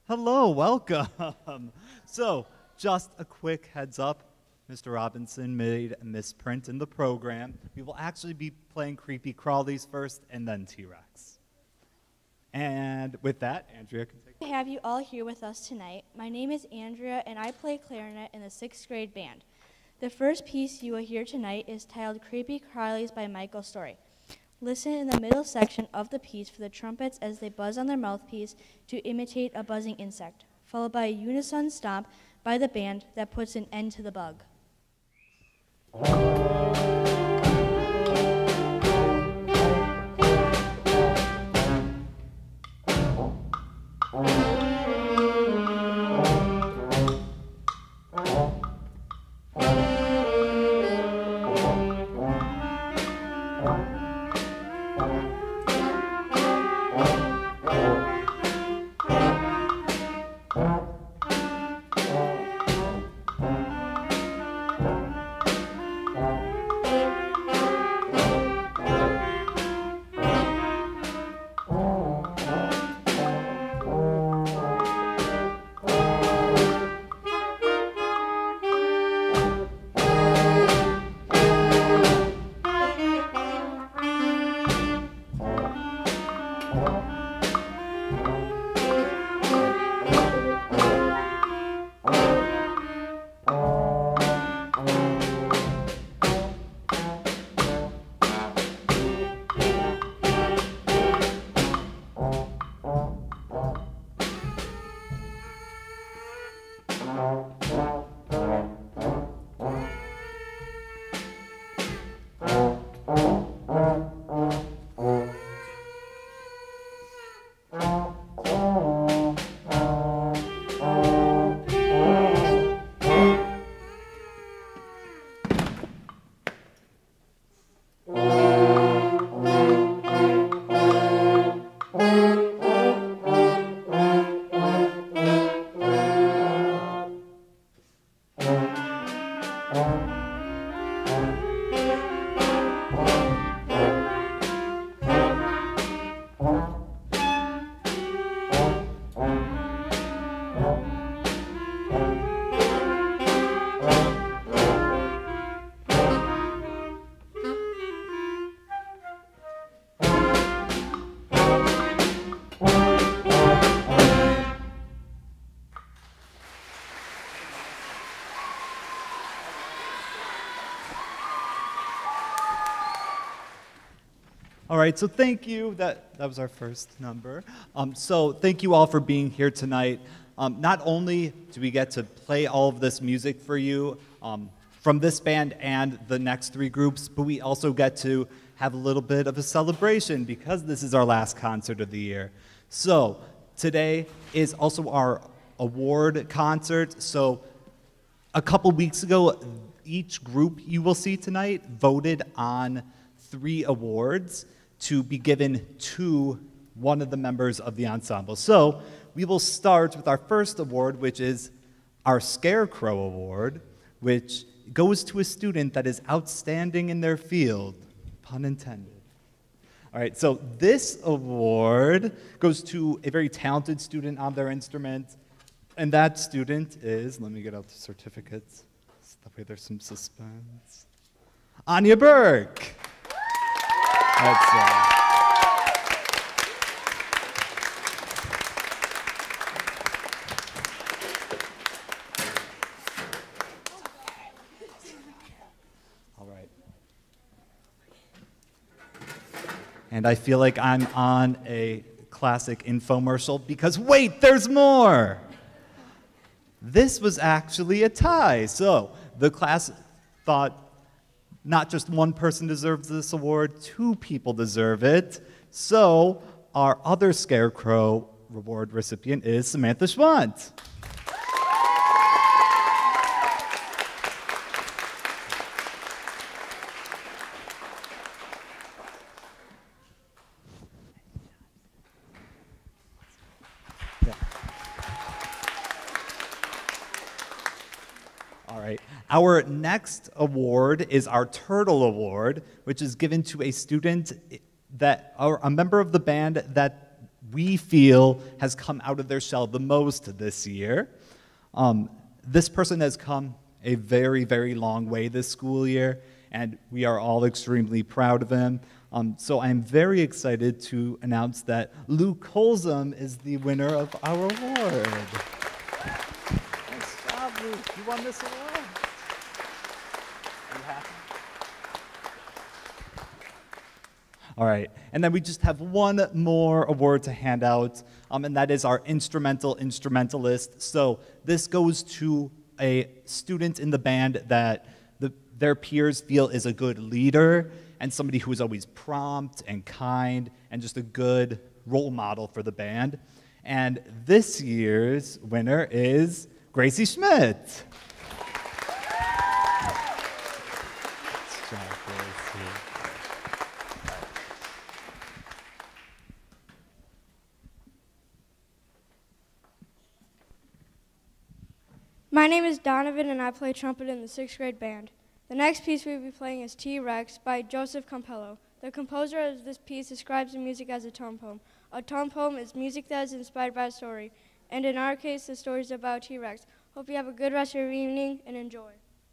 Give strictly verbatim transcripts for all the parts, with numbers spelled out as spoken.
Hello, welcome. So, just a quick heads up. Mister Robinson made a misprint in the program. We will actually be playing Creepy Crawlies first and then T-Rex. And with that, Andrea can take it. To have you all here with us tonight. My name is Andrea and I play clarinet in the sixth grade band. The first piece you will hear tonight is titled Creepy Crawlies by Michael Story. Listen in the middle section of the piece for the trumpets as they buzz on their mouthpiece to imitate a buzzing insect, followed by a unison stomp by the band that puts an end to the bug. All right, so thank you. That, that was our first number. Um, so thank you all for being here tonight. Um, not only do we get to play all of this music for you um, from this band and the next three groups, but we also get to have a little bit of a celebration because this is our last concert of the year. So today is also our award concert. So a couple weeks ago, each group you will see tonight voted on three awards to be given to one of the members of the ensemble. So we will start with our first award, which is our Scarecrow Award, which goes to a student that is outstanding in their field, pun intended. All right, so this award goes to a very talented student on their instrument, and that student is, let me get out the certificates, so that way there's some suspense, Anya Burke. That's, uh, all right. And I feel like I'm on a classic infomercial because wait, there's more. This was actually a tie. So the class thought not just one person deserves this award, two people deserve it. So our other Scarecrow Award recipient is Samantha Schwant. Yeah. All right. Our next award is our Turtle Award, which is given to a student that, or a member of the band that we feel has come out of their shell the most this year. Um, this person has come a very, very long way this school year, and we are all extremely proud of him. Um, so I'm very excited to announce that Luke Colzum is the winner of our award. Nice job, Luke. You won this award. Are you happy? All right, and then we just have one more award to hand out, um, and that is our instrumental instrumentalist. So this goes to a student in the band that the, their peers feel is a good leader and somebody who is always prompt and kind and just a good role model for the band. And this year's winner is Gracie Schmidt. Nice job, Gracie. My name is Donovan, and I play trumpet in the sixth grade band. The next piece we will be playing is T-Rex by Joseph Campello. The composer of this piece describes the music as a tone poem. A tone poem is music that is inspired by a story, and in our case, the story is about T-Rex. Hope you have a good rest of your evening and enjoy.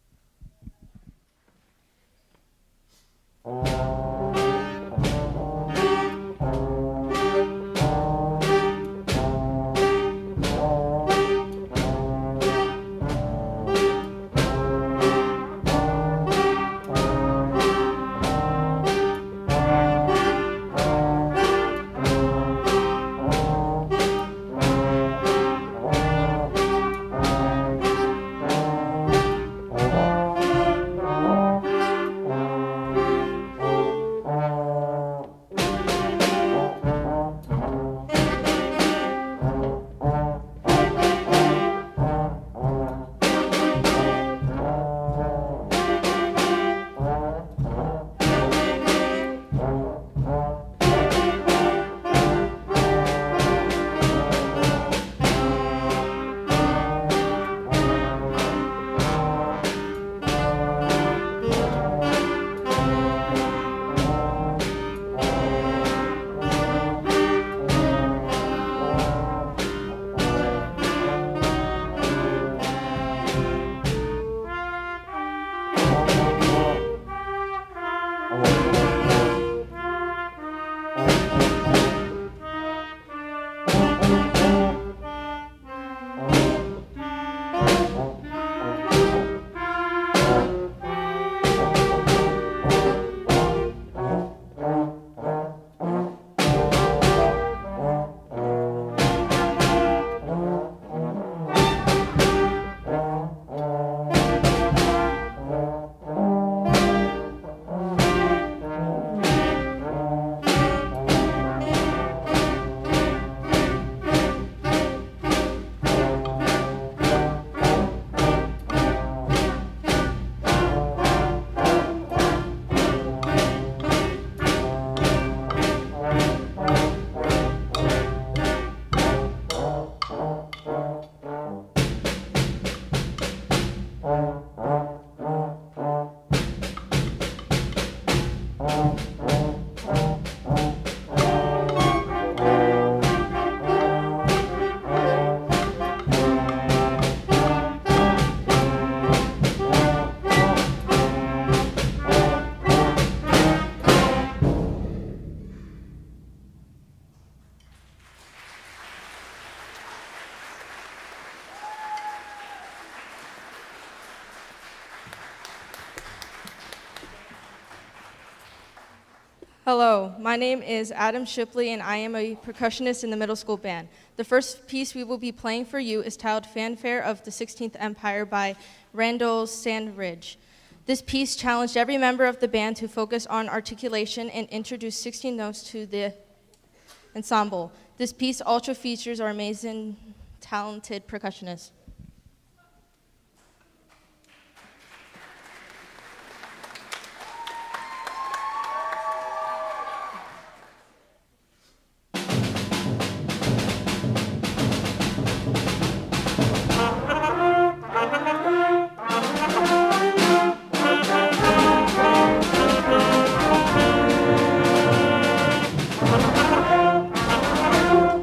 Hello, my name is Adam Shipley, and I am a percussionist in the middle school band. The first piece we will be playing for you is titled Fanfare of the sixteenth Empire by Randall Sandridge. This piece challenged every member of the band to focus on articulation and introduce sixteen notes to the ensemble. This piece also features our amazing, talented percussionists. Thank you.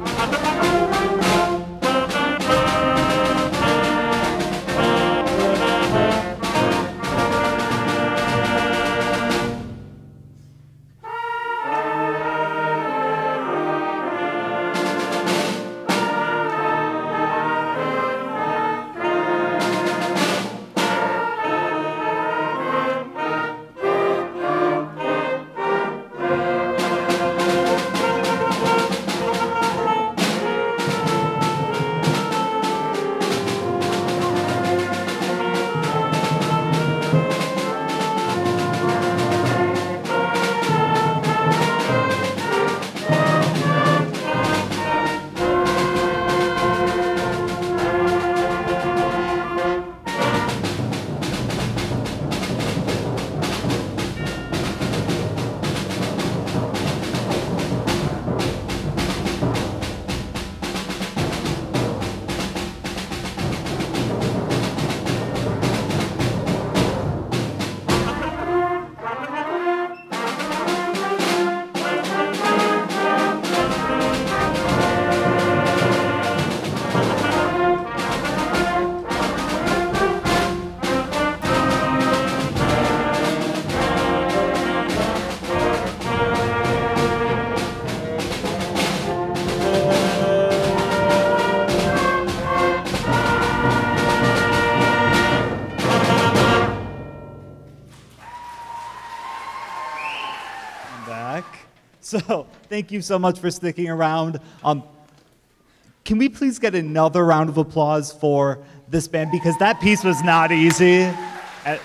So thank you so much for sticking around. Um, can we please get another round of applause for this band, because that piece was not easy. Uh,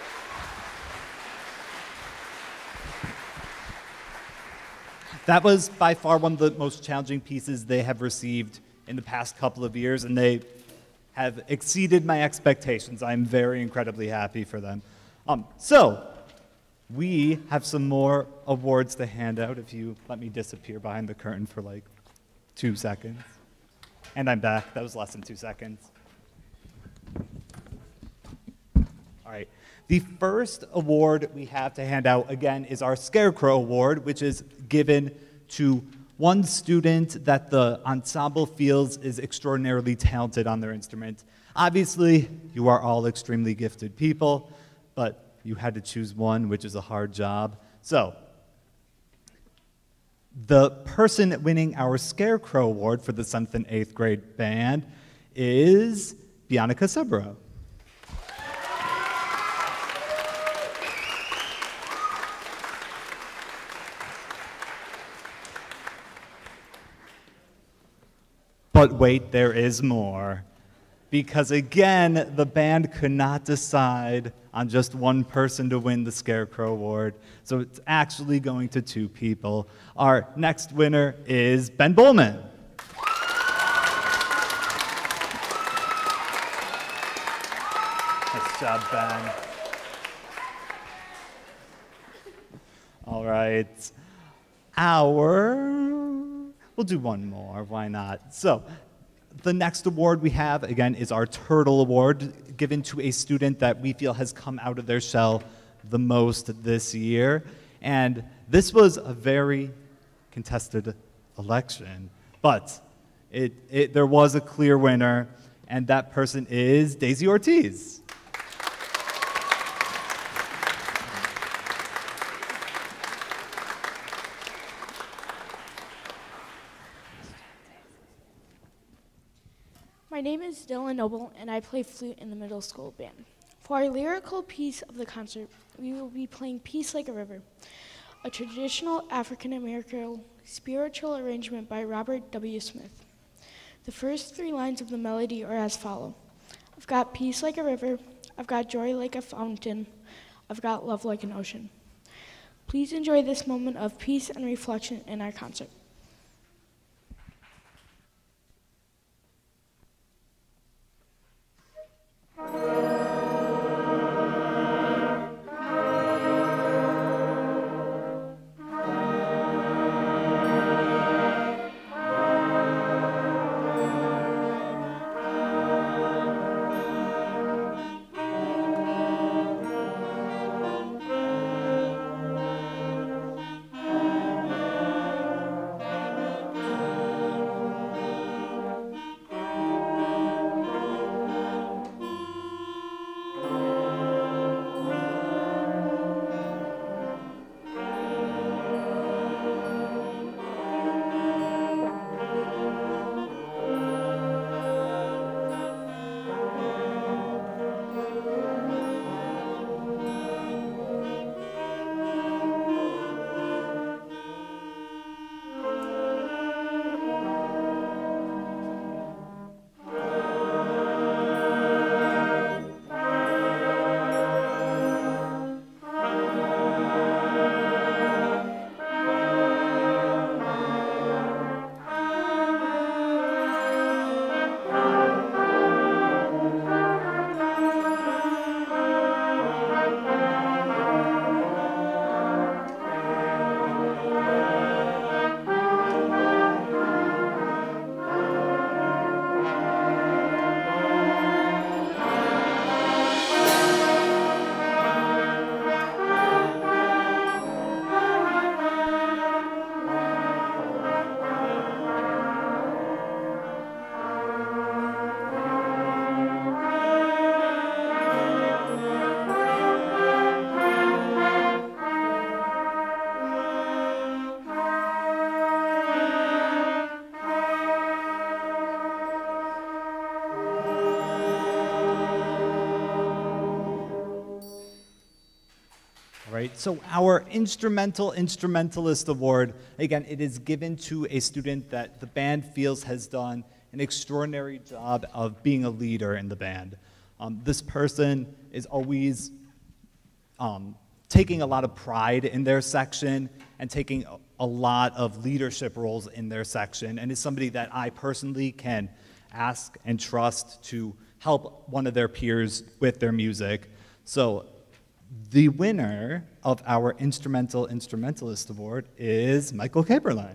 That was by far one of the most challenging pieces they have received in the past couple of years, and they have exceeded my expectations. I'm very incredibly happy for them. Um, so, we have some more awards to hand out if you let me disappear behind the curtain for like two seconds. And I'm back. That was less than two seconds. All right. The first award we have to hand out, again, is our Scarecrow Award, which is given to one student that the ensemble feels is extraordinarily talented on their instrument. Obviously, you are all extremely gifted people, but you had to choose one, which is a hard job. So, the person winning our Scarecrow Award for the seventh and eighth grade band is Bianca Sabro. But wait, there is more. Because again, the band could not decide on just one person to win the Scarecrow Award, so it's actually going to two people. Our next winner is Ben Bowman. Nice job, Ben. All right. Our... We'll do one more, why not? So, the next award we have, again, is our Turtle Award, given to a student that we feel has come out of their shell the most this year. And this was a very contested election, but it, it, there was a clear winner, and that person is Daisy Ortiz. My name is Dylan Noble, and I play flute in the middle school band. For our lyrical piece of the concert, we will be playing Peace Like a River, a traditional African-American spiritual arrangement by Robert W. Smith. The first three lines of the melody are as follow. I've got peace like a river, I've got joy like a fountain, I've got love like an ocean. Please enjoy this moment of peace and reflection in our concert. right, so our Instrumental Instrumentalist Award, again, it is given to a student that the band feels has done an extraordinary job of being a leader in the band. Um, this person is always um, taking a lot of pride in their section and taking a, a lot of leadership roles in their section, and is somebody that I personally can ask and trust to help one of their peers with their music. So the winner of our Instrumental Instrumentalist Award is Michael Caperline.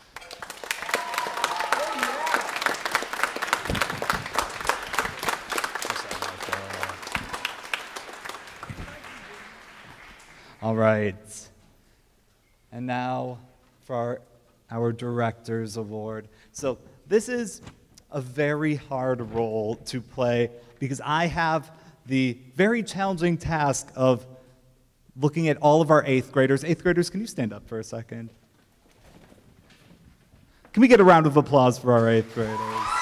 All right. And now for our, our Director's Award. So this is a very hard role to play because I have the very challenging task of looking at all of our eighth graders. Eighth graders, can you stand up for a second? Can we get a round of applause for our eighth graders?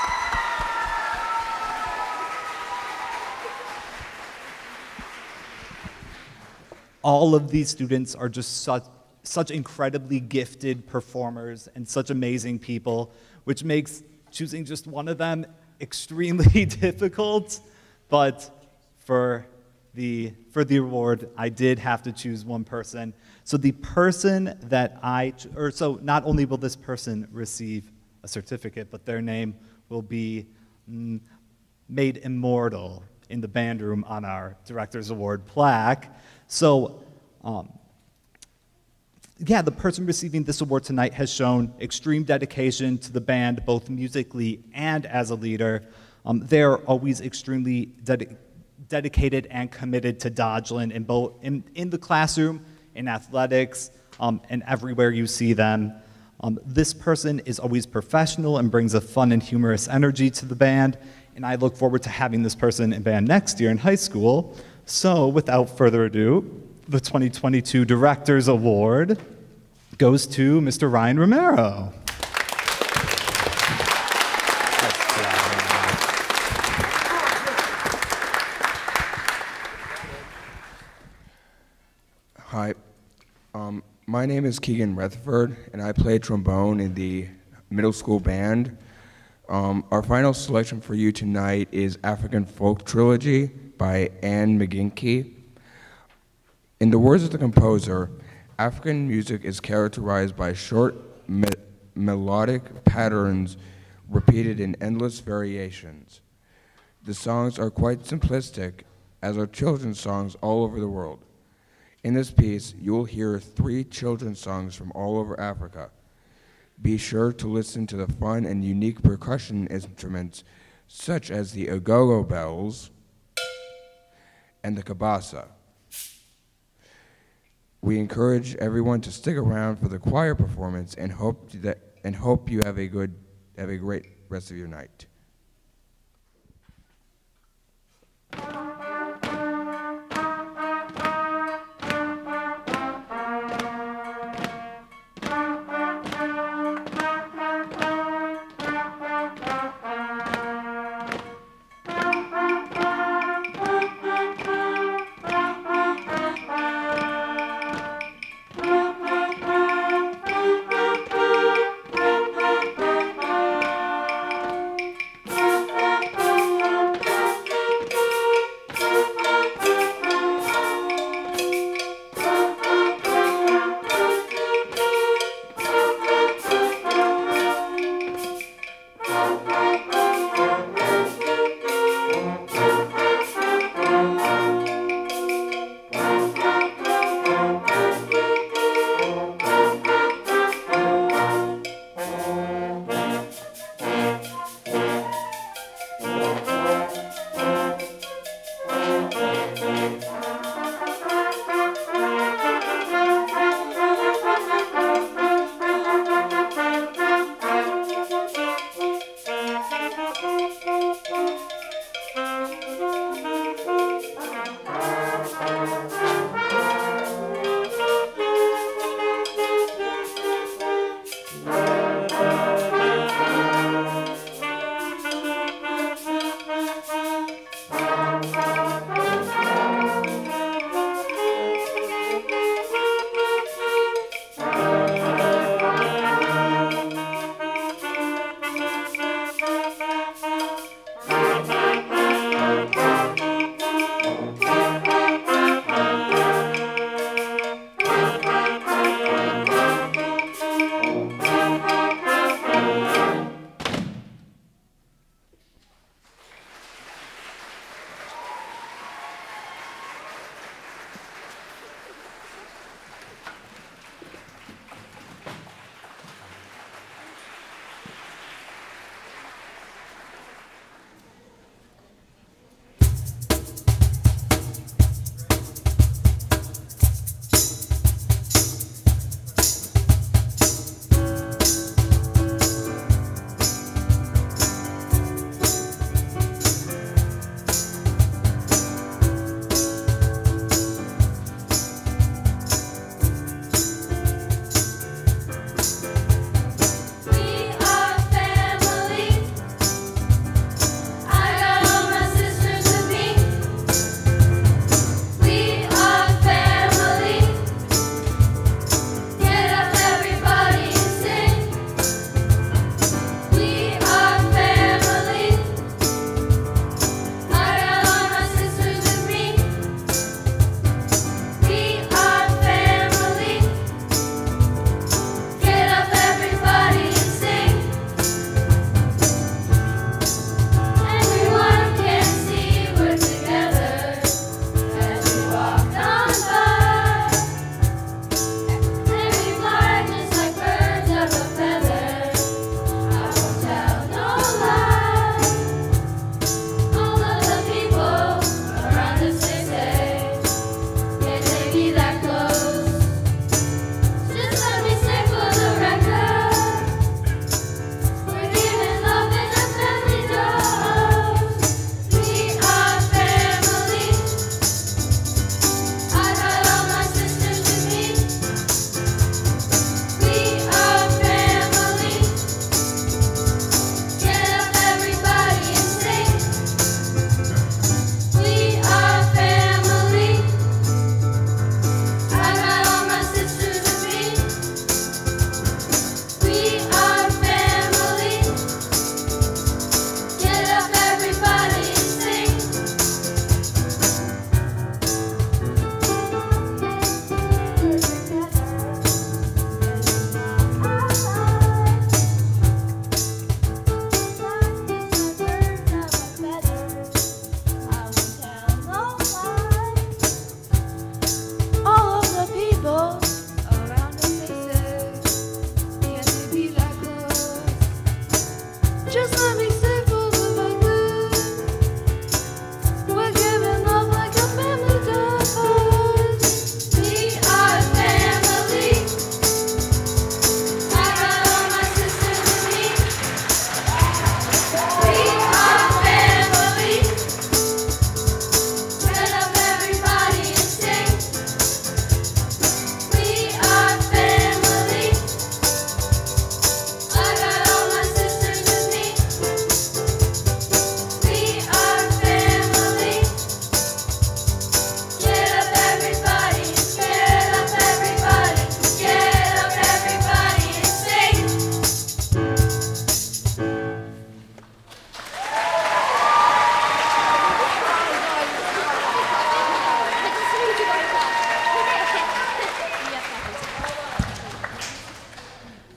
All of these students are just such, such incredibly gifted performers and such amazing people, which makes choosing just one of them extremely difficult. But for the, for the award, I did have to choose one person. So the person that I, or so not only will this person receive a certificate, but their name will be mm, made immortal in the band room on our Director's Award plaque. So, um, yeah, the person receiving this award tonight has shown extreme dedication to the band, both musically and as a leader. Um, they're always extremely dedicated. dedicated and committed to Dodgeland in both in, in the classroom, in athletics, um, and everywhere you see them. Um, this person is always professional and brings a fun and humorous energy to the band, and I look forward to having this person in band next year in high school. So without further ado, the twenty twenty-two Director's Award goes to Mister Ryan Romero. Hi, um, my name is Keegan Rutherford, and I play trombone in the middle school band. Um, our final selection for you tonight is African Folk Trilogy by Anne McGinty. In the words of the composer, African music is characterized by short me melodic patterns repeated in endless variations. The songs are quite simplistic, as are children's songs all over the world. In this piece, you will hear three children's songs from all over Africa. Be sure to listen to the fun and unique percussion instruments such as the agogo bells and the kabasa. We encourage everyone to stick around for the choir performance and hope that and hope you have a good have a great rest of your night.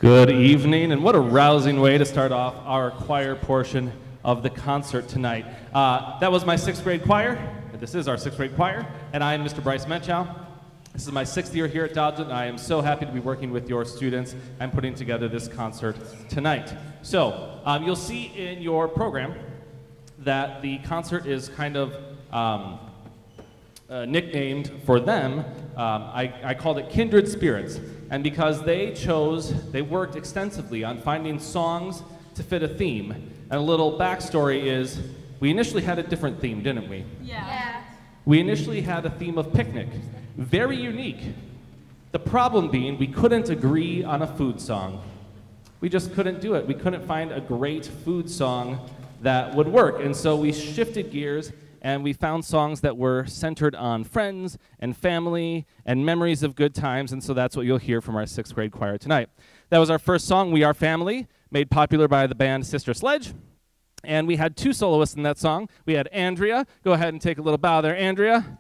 Good evening, and what a rousing way to start off our choir portion of the concert tonight. Uh, that was my sixth grade choir. This is our sixth grade choir, and I am Mister Bryce Menchow. This is my sixth year here at Dodgeland, and I am so happy to be working with your students and putting together this concert tonight. So, um, you'll see in your program that the concert is kind of um, uh, nicknamed for them. Um, I, I called it Kindred Spirits, and because they chose, they worked extensively on finding songs to fit a theme. And a little backstory is, we initially had a different theme, didn't we? Yeah. yeah. We initially had a theme of picnic. Very unique. The problem being, we couldn't agree on a food song. We just couldn't do it. We couldn't find a great food song that would work. And so we shifted gears and we found songs that were centered on friends and family and memories of good times. And so that's what you'll hear from our sixth grade choir tonight. That was our first song, We Are Family, made popular by the band Sister Sledge. And we had two soloists in that song. We had Andrea. Go ahead and take a little bow there, Andrea.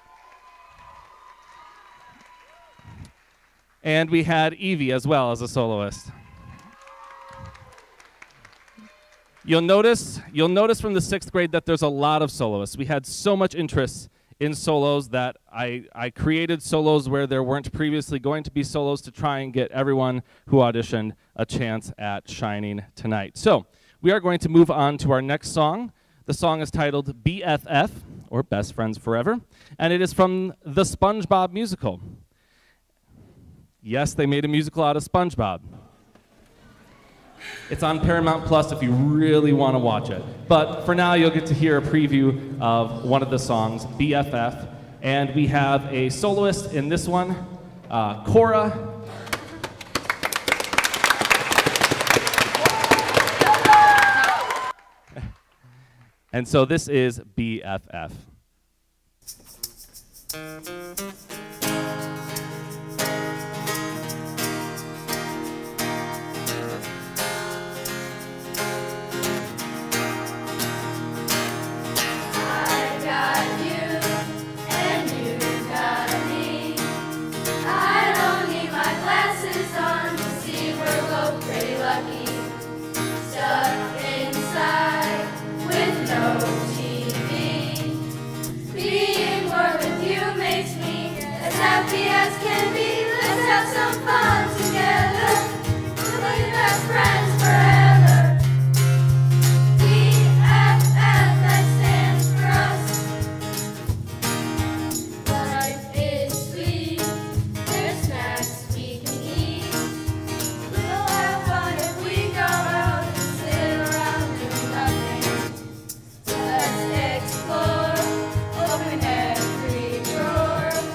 And we had Evie as well as a soloist. You'll notice, you'll notice from the sixth grade that there's a lot of soloists. We had so much interest in solos that I, I created solos where there weren't previously going to be solos to try and get everyone who auditioned a chance at shining tonight. So we are going to move on to our next song. The song is titled B F F, or Best Friends Forever, and it is from the SpongeBob musical. Yes, they made a musical out of SpongeBob. It's on Paramount Plus if you really want to watch it. But for now, you'll get to hear a preview of one of the songs, B F F. And we have a soloist in this one, uh, Cora. And so this is B F F. Happy as can be, let's have some fun together. We'll be best friends forever. B F F, that stands for us. Life is sweet, there's snacks we can eat. We'll have fun if we go out and sit around doing nothing. Let's explore, open every drawer.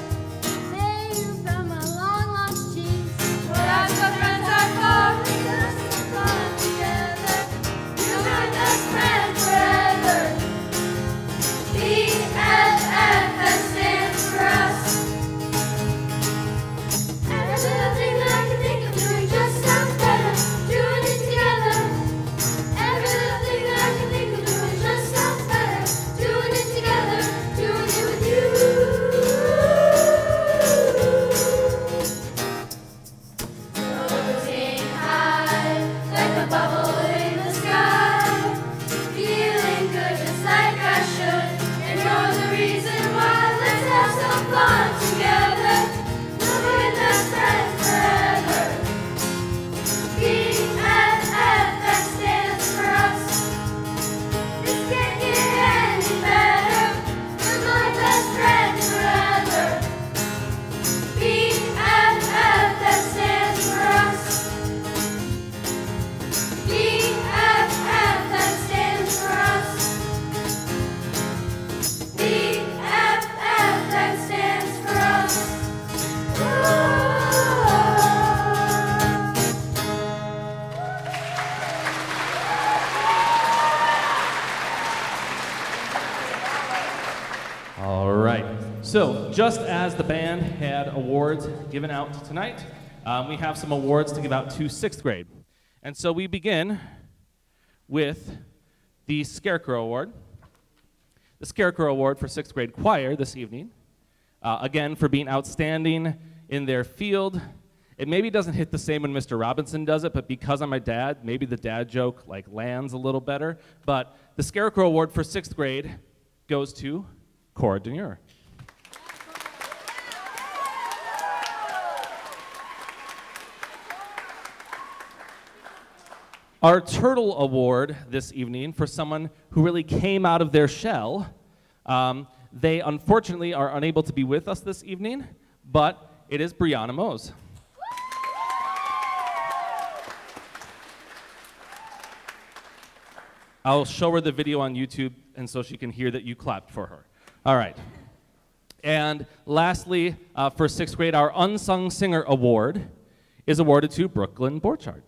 So, just as the band had awards given out tonight, um, we have some awards to give out to sixth grade. And so we begin with the Scarecrow Award. The Scarecrow Award for sixth grade choir this evening, uh, again for being outstanding in their field It maybe doesn't hit the same when Mister Robinson does it, but because I'm my dad, maybe the dad joke like lands a little better. But the Scarecrow Award for sixth grade goes to Cora Demure. Our Turtle Award this evening for someone who really came out of their shell. Um, they unfortunately are unable to be with us this evening, but it is Brianna Mose. I'll show her the video on YouTube, and so she can hear that you clapped for her. All right. And lastly, uh, for sixth grade, our Unsung Singer Award is awarded to Brooklyn Borchardt.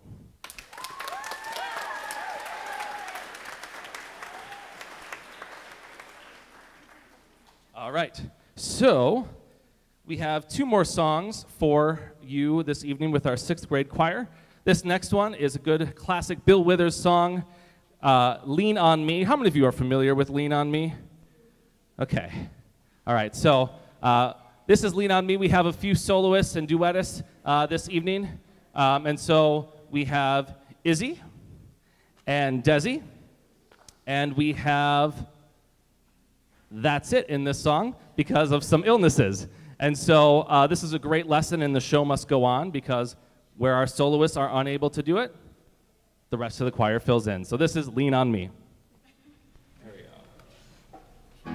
All right, so we have two more songs for you this evening with our sixth grade choir. This next one is a good classic Bill Withers song, uh, Lean on Me. How many of you are familiar with Lean on Me? Okay, all right, so uh, this is Lean on Me. We have a few soloists and duettists uh, this evening, um, and so we have Izzy and Desi, and we have That's It in this song because of some illnesses. And so uh, this is a great lesson in the show must go on, because where our soloists are unable to do it, the rest of the choir fills in. So this is Lean on Me. There we go.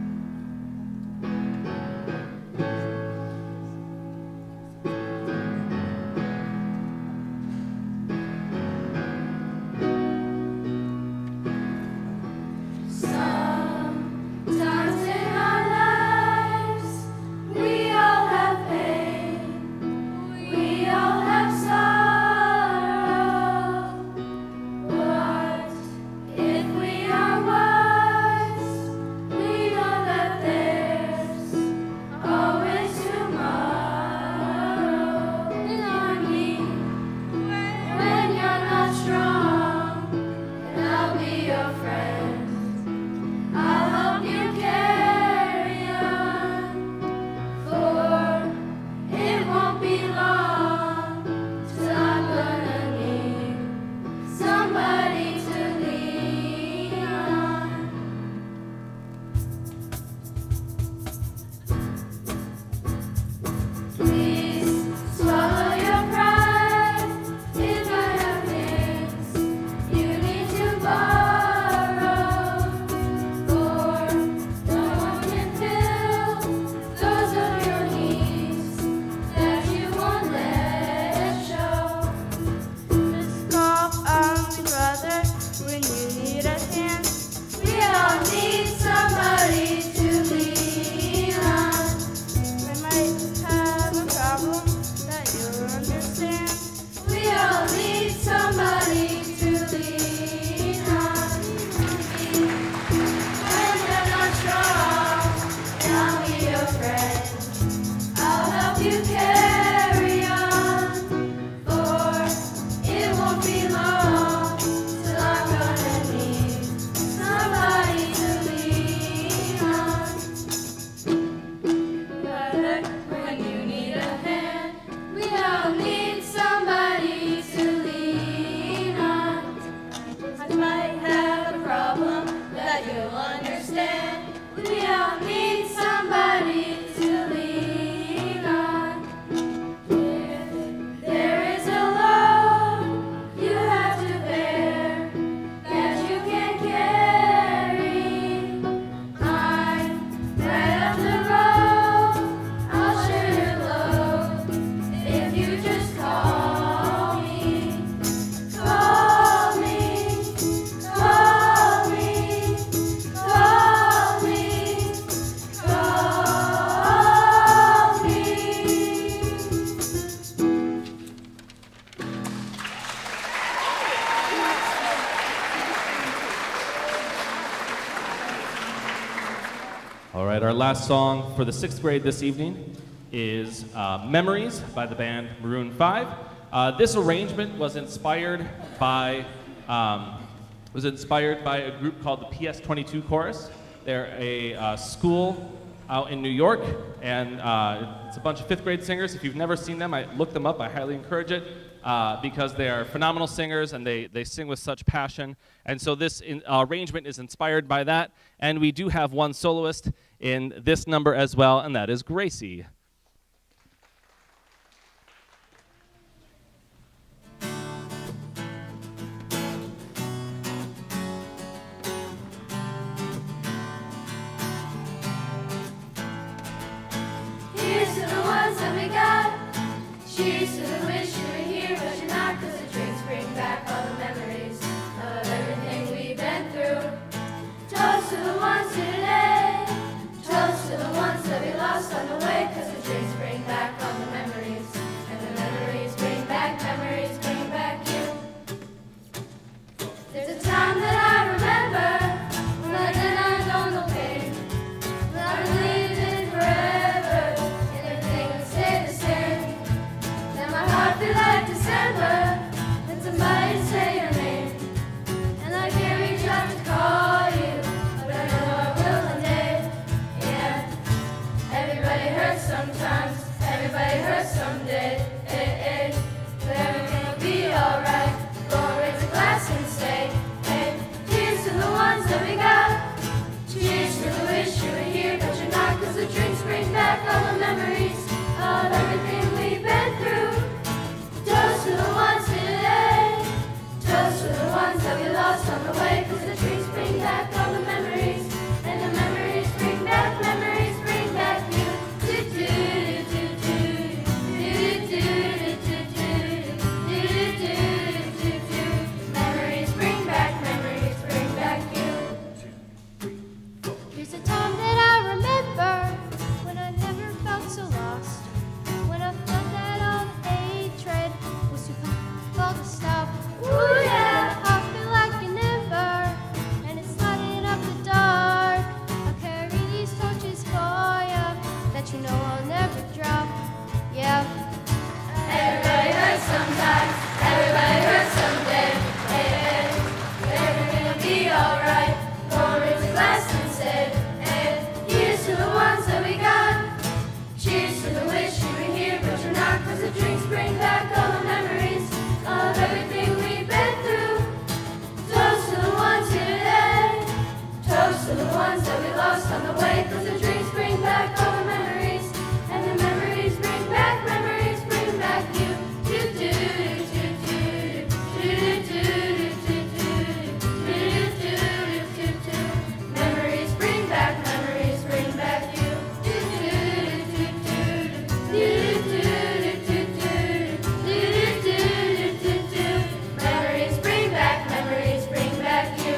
Sometimes in our lives, we all have pain, we all have sorrow. But if we are wise, we know that there's always tomorrow. Lean on me when you're not strong, and I'll be your friend. I'll help you carry on, for it won't be long till I'm gonna need somebody to lean on. Please swallow your pride. If I have things you need to borrow, for no one can fill those of your needs that you won't let show. Just call on me, brother, when you need a hand. We all need somebody to lean on. We might have a problem that you'll understand. We all need somebody to lean on. When you're not strong, and I'll be your friend. I'll help you carry on, for it won't be long till I'm gonna need somebody to lean on. Brother, when you need a hand, we all need somebody to lean on. I might have a problem that you'll understand. We all need somebody to lean on. If there is a load you have to bear that you can't carry, I'm right up the road. I'll share your load if you just call me. Call me, call me, call me, call me. All right, our last song for the sixth grade this evening is uh, Memories by the band Maroon five. Uh, this arrangement was inspired by um, was inspired by a group called the P S twenty-two Chorus. They're a uh, school out in New York, and uh, it's a bunch of fifth grade singers. If you've never seen them, I look them up. I highly encourage it uh, because they are phenomenal singers and they, they sing with such passion. And so this in, uh, arrangement is inspired by that. And we do have one soloist in this number as well, and that is Gracie. Here's to the ones that we got. Cheers to the wish you were here, but you're not, 'cause the drinks bring back all the memories of everything we've been through. Toast to the ones today. Toast to the ones that we lost on the way, 'cause the drinks bring back all the memories. And the memories bring back, memories bring back you. There's a time that I remember, but then I don't know pain. But I'm living forever, and everything would stay the same. Then my heart feel like December, and somebody say your name. And I can't reach out to call you, but I know I will one day. Yeah, everybody hurts sometimes, everybody hurts someday. Hey, hey. But everything will be alright. Go and raise a glass and say, hey, here's to the ones that we got. Cheers to the wish you were here, but you're not, 'cause the drinks bring back all the memories of everything we've been through. Toast to the ones today. Toast to the ones that we lost on the way, 'cause the drinks bring back all the memories. And the memories bring back, memories bring back you. Do, do, do, do, do, do, do, do, do, do, do, do. Memories bring back, memories bring back you. Here's a time that I remember, when I never felt so lost. When I felt that all the hatred was too painful to stop. Ooh yeah, I feel like an ember, and it's lighting up the dark. I'll carry these torches for ya, that you know I'll never drop. Yeah. Everybody hurts sometimes, everybody hurts someday. Hey, hey, but everything will be alright. Go and raise a glass and say, hey, here's to the ones that we got. Cheers to the wish you were here, but you're not, 'cause the drinks bring back all the memories of everything we've been through. Toast to the ones here today. Toast to the ones that we lost on the way, 'cause the drinks bring back all the memories. And the memories bring back, memories bring back you. Do, do, do, do, do, do, do, do, do, do, do, do. Memories bring back, memories bring back you. Do, do, do, do, do, do, do, do, do, do, do. Memories bring back, memories bring back you.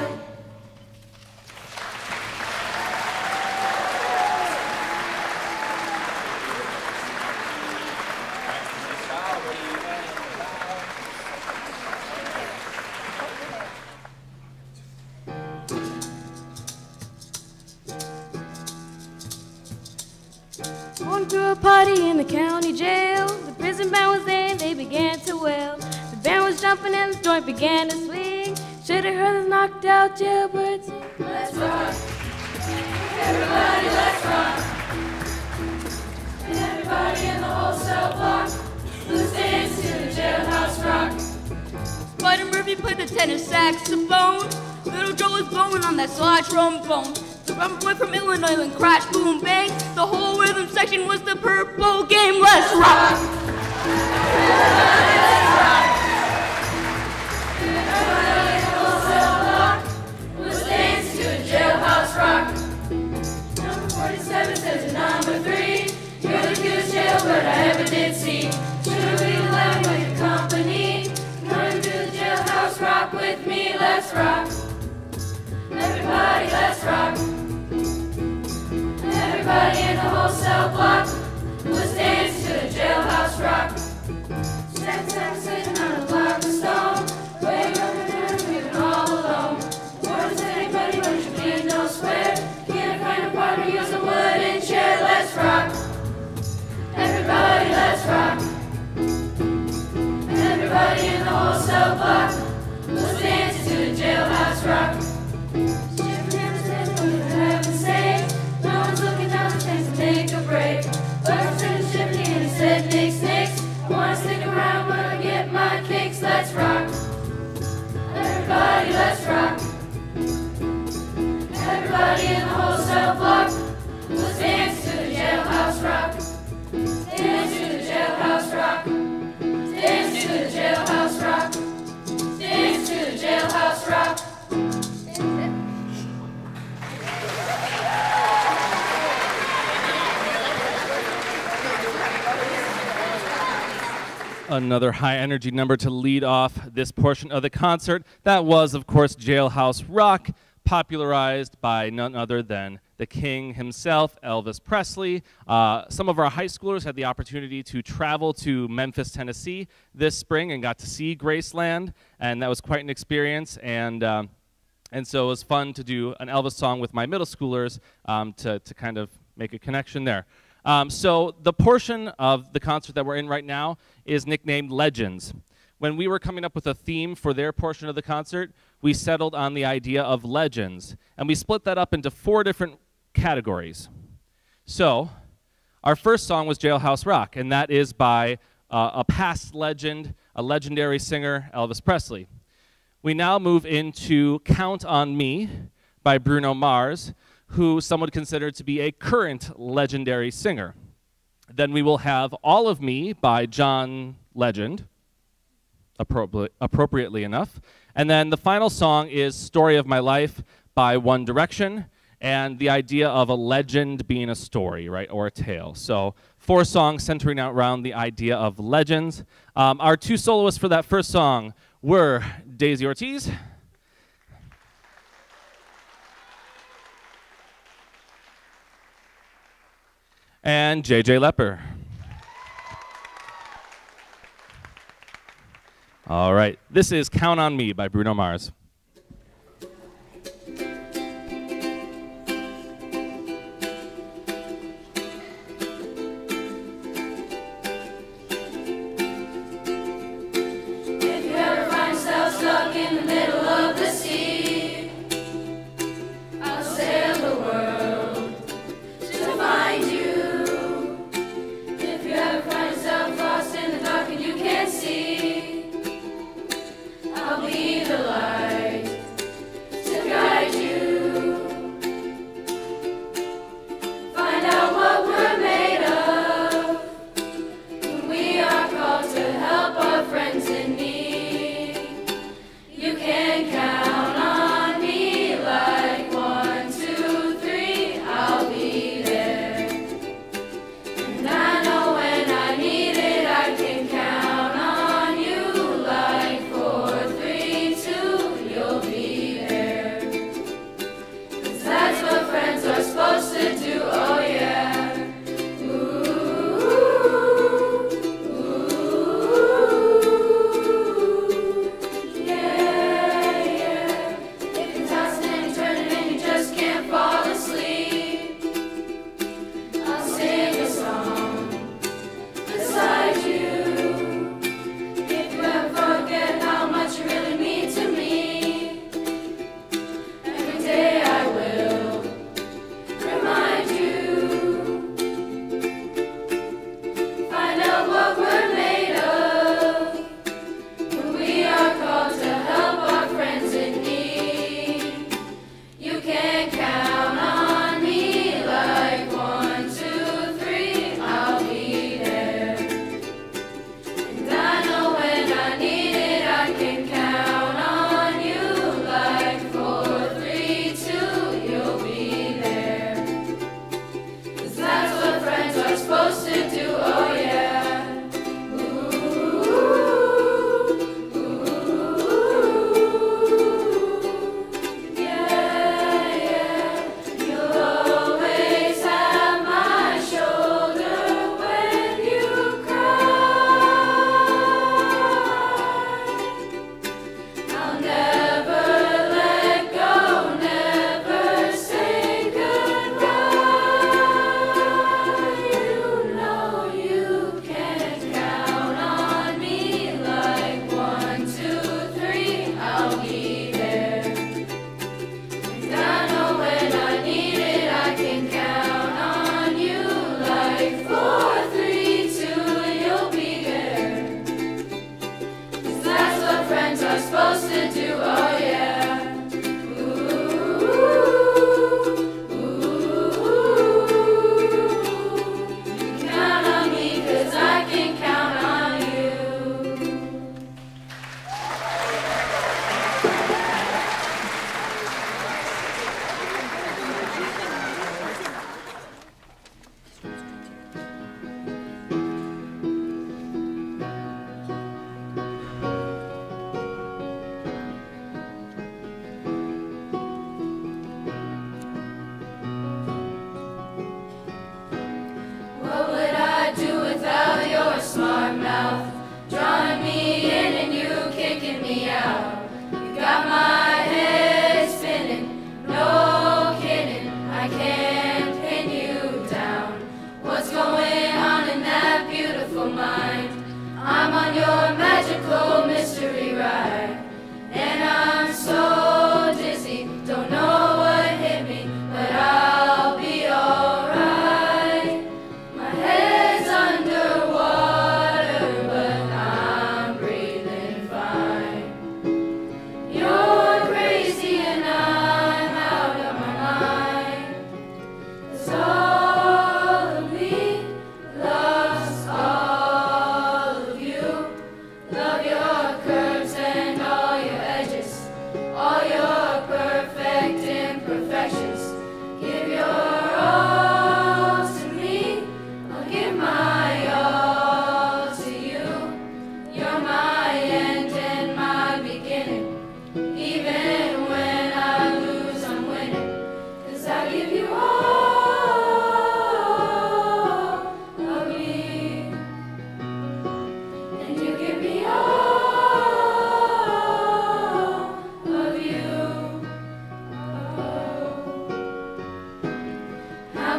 Going to a party in the county jail. The prison band was there and they began to wail. The band was jumping and the joint began to swing. Should have heard the knocked out jailbirds sing. Let's rock. Everybody, let's rock. And everybody in the whole cell block, let's dance to the jailhouse rock. Spider Murphy played the tenor saxophone. Little Joe was blowing on that slide trombone. The rubber boy from Illinois went crash, boom, bang. The whole rhythm section was the purple game. Let's rock! Everybody, let's rock. And everybody in the whole cell block, let's dance to the jailhouse rock. Number forty-seven says to number three, you're the cutest jailbird I ever did see. Should we let me with your company? Come to the jailhouse rock with me, let's rock. Everybody, let's rock. Everybody in the whole cell block, let's dance to the jailhouse rock. Seven, seven, sitting on a block of stone, way running down, we've all alone. What is anybody but you need no swear? Can't find a partner, use a wooden chair, let's rock. Everybody, let's rock. Everybody in the whole cell block, let's dance to the jailhouse rock. Shiver never says what you haven't said. No one's looking down the Another high energy number to lead off this portion of the concert. That was, of course, Jailhouse Rock, popularized by none other than the king himself, Elvis Presley. Uh, some of our high schoolers had the opportunity to travel to Memphis, Tennessee this spring and got to see Graceland, and that was quite an experience. And um, and so it was fun to do an Elvis song with my middle schoolers um, to, to kind of make a connection there. Um, so the portion of the concert that we're in right now is nicknamed Legends. When we were coming up with a theme for their portion of the concert, we settled on the idea of legends, and we split that up into four different categories. So our first song was Jailhouse Rock, and that is by uh, a past legend, a legendary singer, Elvis Presley. We now move into Count on Me by Bruno Mars, who some would consider to be a current legendary singer. Then we will have All of Me by John Legend, appropri appropriately enough. And then the final song is Story of My Life by One Direction, and the idea of a legend being a story, right, or a tale. So four songs centering around the idea of legends. Um, our two soloists for that first song were Daisy Ortiz and J J Lepper. All right, this is Count on Me by Bruno Mars. If you ever find yourself stuck in the middle of the sea, I'll sail the world to find you. If you ever find yourself lost in the dark and you can't see, I'll be the light.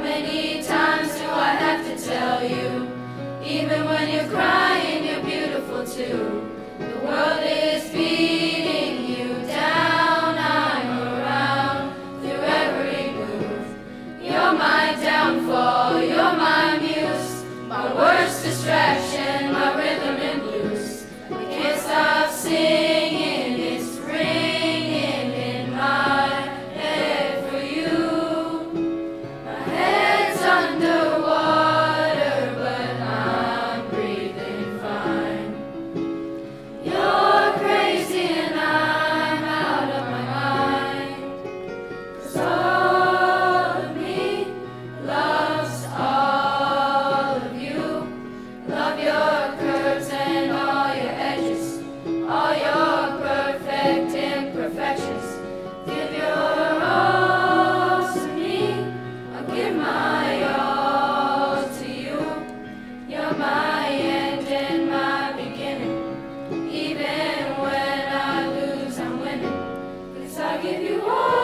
many times do I have to tell you? Even when you're crying, you're beautiful too. The world is beating you down. I'm around through every move. You're my downfall, you're my muse, my worst distraction, my rhythm and blues. I can't stop singing, it's ringing in my head for you. My head's underwater, but I'm breathing fine. You're crazy and I'm out of my mind. 'Cause all of me loves all of you. Love your curves and all your edges, all your perfect imperfections. Give your all to me, I'll give my all to you. You're my end and my beginning. Even when I lose, I'm winning. 'Cause I give you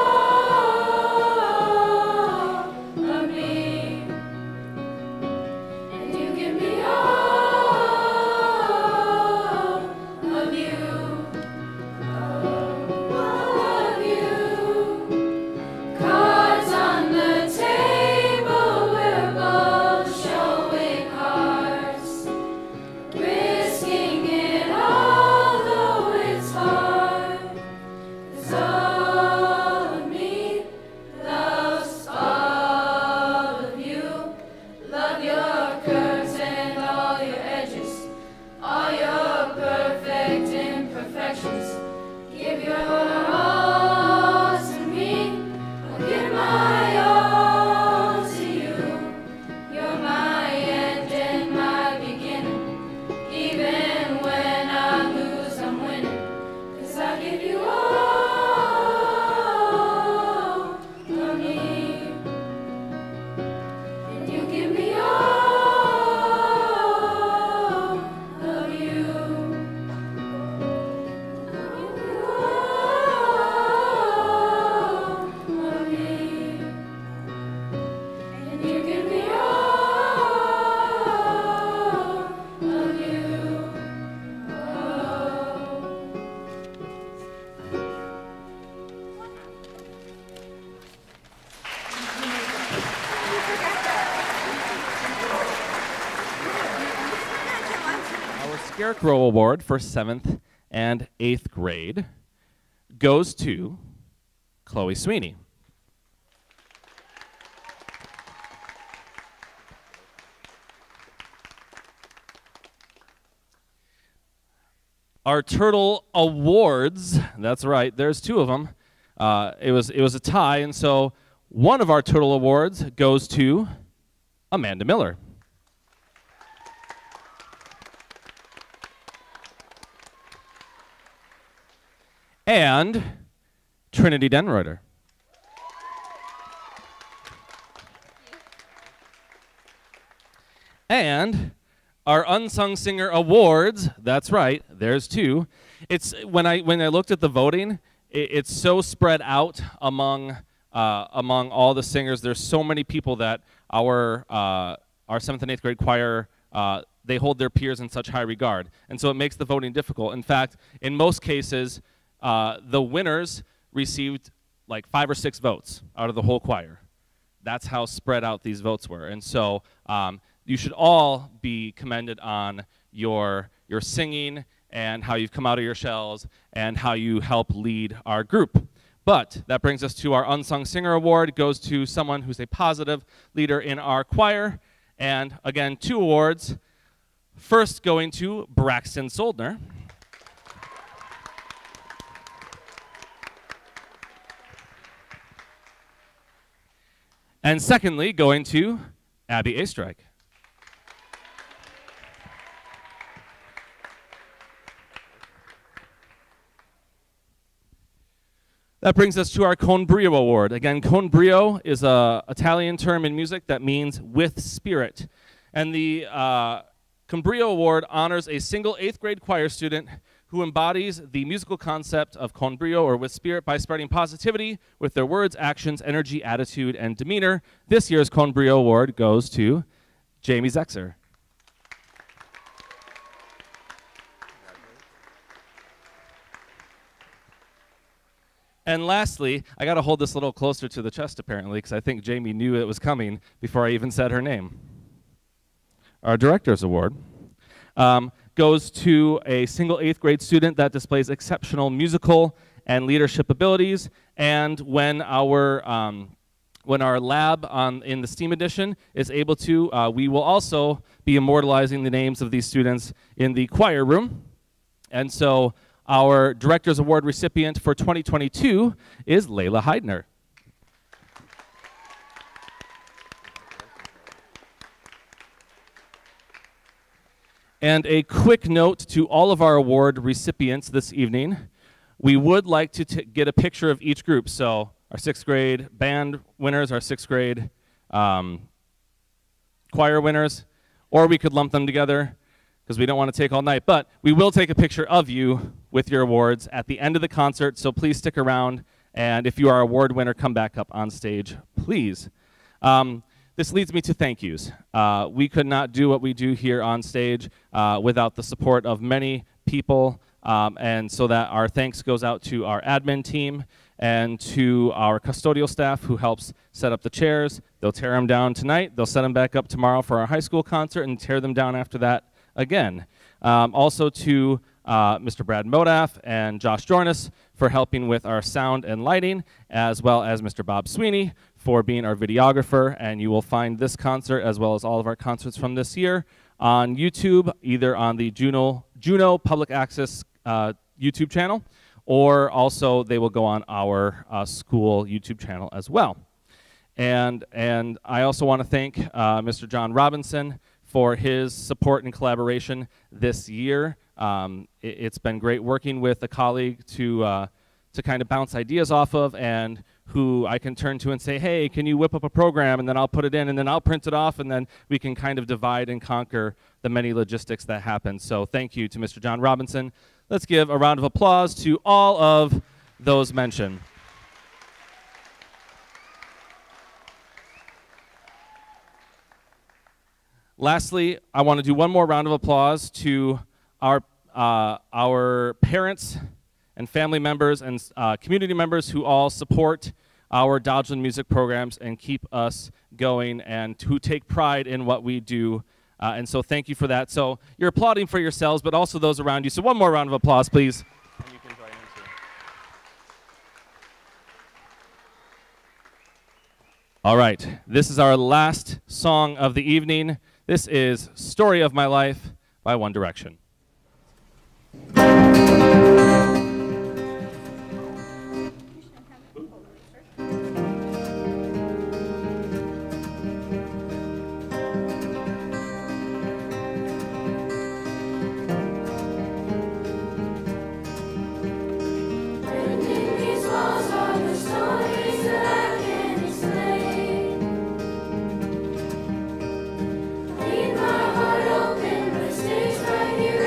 all of me, and you give me all of you. All of you. Cards on the table, we're both showing hearts. Risking it all, though it's hard. 'Cause all of me loves all of you. Love your curves and all your edges, all your perfect imperfections. Give your all to me, I'll give my all to you. You're my end and my beginning. Even when I lose, I'm winning. 'Cause I give you all of me, and you give me all of you. I'll give you all of me, and you give me all of you. Our Scarecrow Award for seventh and eighth grade goes to Chloe Sweeney. Our Turtle Awards, that's right, there's two of them. Uh, it was, it was a tie, and so one of our Turtle Awards goes to Amanda Miller. And Trinity Denreuter. And our Unsung Singer Awards, that's right, there's two. It's, when I, when I looked at the voting, it, it's so spread out among, uh, among all the singers. There's so many people that our, uh, our seventh and eighth grade choir, uh, they hold their peers in such high regard. And so it makes the voting difficult. In fact, in most cases, uh, the winners received like five or six votes out of the whole choir. That's how spread out these votes were. And so um, you should all be commended on your, your singing and how you've come out of your shells and how you help lead our group. But that brings us to our Unsung Singer Award. It goes to someone who's a positive leader in our choir. And again, two awards. First going to Braxton Soldner. And secondly, going to Abby Astrike. That brings us to our Con Brio Award. Again, Con Brio is an Italian term in music that means with spirit. And the uh, Con Brio Award honors a single eighth grade choir student who embodies the musical concept of con brio, or with spirit, by spreading positivity with their words, actions, energy, attitude, and demeanor. This year's Con Brio Award goes to Jamie Zexer. And lastly, I got to hold this a little closer to the chest, apparently, because I think Jamie knew it was coming before I even said her name. Our Director's Award um, goes to a single eighth grade student that displays exceptional musical and leadership abilities. And when our um, when our lab on, in the STEAM edition is able to, uh, we will also be immortalizing the names of these students in the choir room. And so our Director's Award recipient for twenty twenty-two is Layla Heidner. And a quick note to all of our award recipients this evening. We would like to t get a picture of each group. So our sixth grade band winners, our sixth grade um, choir winners, or we could lump them together because we don't want to take all night. But we will take a picture of you with your awards at the end of the concert, so please stick around. And if you are an award winner, come back up on stage, please. Um, This leads me to thank yous. Uh, we could not do what we do here on stage uh, without the support of many people, um, and so that our thanks goes out to our admin team and to our custodial staff who helps set up the chairs. They'll tear them down tonight. They'll set them back up tomorrow for our high school concert and tear them down after that again. Um, also to uh, Mister Brad Modaf and Josh Jornis for helping with our sound and lighting, as well as Mister Bob Sweeney for being our videographer. And you will find this concert, as well as all of our concerts from this year, on YouTube, either on the Juno, Juno Public Access uh, YouTube channel, or also they will go on our uh, school YouTube channel as well. And, and I also want to thank uh, Mister John Robinson for his support and collaboration this year. Um, it, it's been great working with a colleague to, uh, to kind of bounce ideas off of, and who I can turn to and say, hey, can you whip up a program, and then I'll put it in, and then I'll print it off, and then we can kind of divide and conquer the many logistics that happen. So thank you to Mister John Robinson. Let's give a round of applause to all of those mentioned. Lastly, I want to do one more round of applause to our, uh, our parents and family members and uh, community members who all support our Dodgeland music programs and keep us going, and who take pride in what we do. Uh, and so thank you for that. So you're applauding for yourselves, but also those around you. So one more round of applause, please. And you can join in too. All right, this is our last song of the evening. This is Story of My Life by One Direction. Leave my heart open, but it stays right here.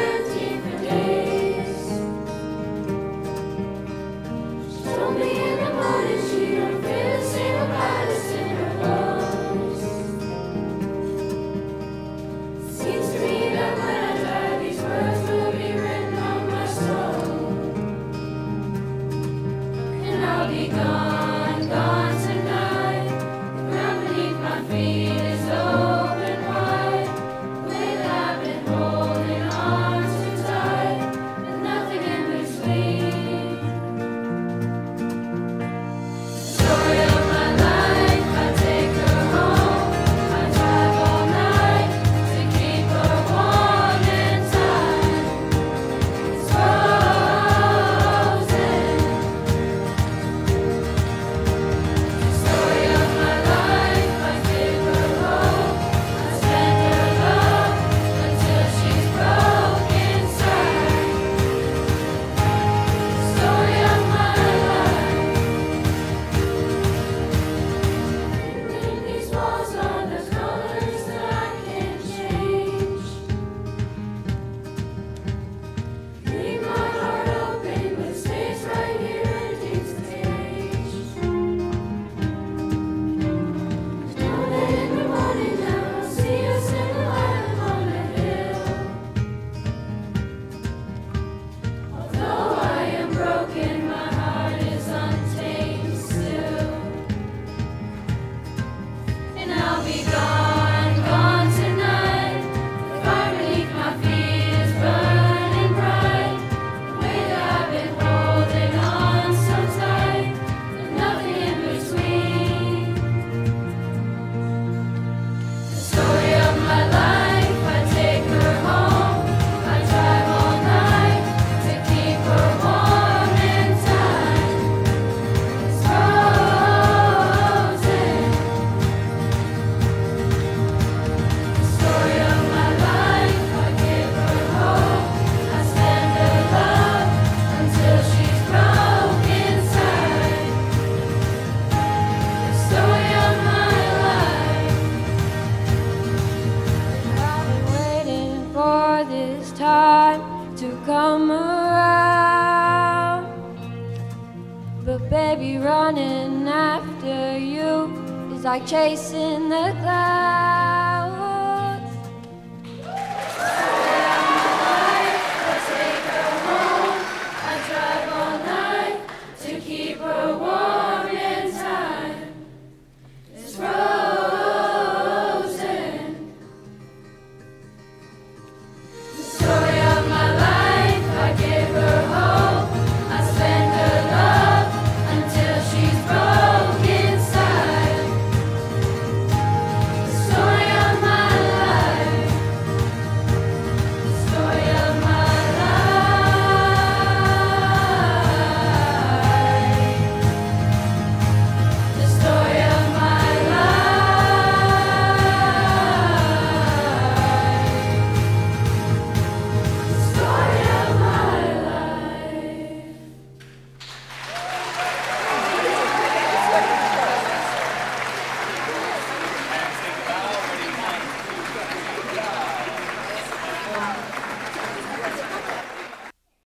be gone, gone tonight. The fire beneath my feet is burning bright. The way that I've been holding on so tight, and nothing in between. The story of my life, I take her home. I drive all night to keep her warm and tight. It's frozen. The story of my life, I give her hope. I spend her love until she's broken inside. The story of my life. I've been waiting for this time to come around. But baby, running after you is like chasing the clouds.